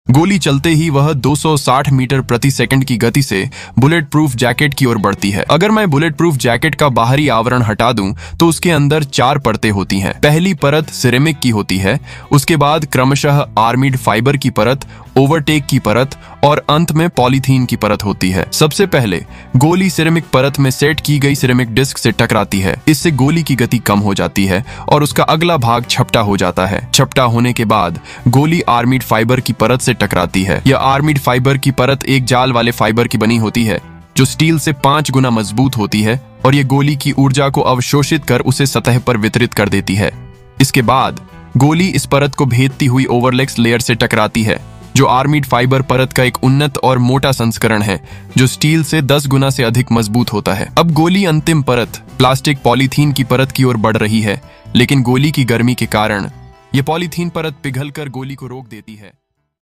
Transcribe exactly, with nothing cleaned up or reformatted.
गोली चलते ही वह दो सौ साठ मीटर प्रति सेकंड की गति से बुलेट प्रूफ जैकेट की ओर बढ़ती है। अगर मैं बुलेट प्रूफ जैकेट का बाहरी आवरण हटा दूं तो उसके अंदर चार परतें होती हैं। पहली परत सिरेमिक की होती है, उसके बाद क्रमशः आर्मिड फाइबर की परत, ओवरटेक की परत और अंत में पॉलीथीन की परत होती है। सबसे पहले गोली सिरेमिक परत में सेट की गई सिरेमिक डिस्क से टकराती है। इससे गोली की गति कम हो जाती है और उसका अगला भाग छपटा हो जाता है। छपटा होने के बाद गोली आर्मिड फाइबर की परत से टकराती है। यह आर्मिड फाइबर की परत एक जाल वाले फाइबर की बनी होती है जो स्टील से पांच गुना मजबूत होती है और ये गोली की ऊर्जा को अवशोषित कर उसे सतह पर वितरित कर देती है। इसके बाद गोली इस परत को भेदती हुई ओवरलेक्स लेयर से टकराती है जो आर्मिड फाइबर परत का एक उन्नत और मोटा संस्करण है जो स्टील से दस गुना से अधिक मजबूत होता है। अब गोली अंतिम परत प्लास्टिक पॉलीथीन की परत की ओर बढ़ रही है, लेकिन गोली की गर्मी के कारण यह पॉलीथीन परत पिघलकर गोली को रोक देती है।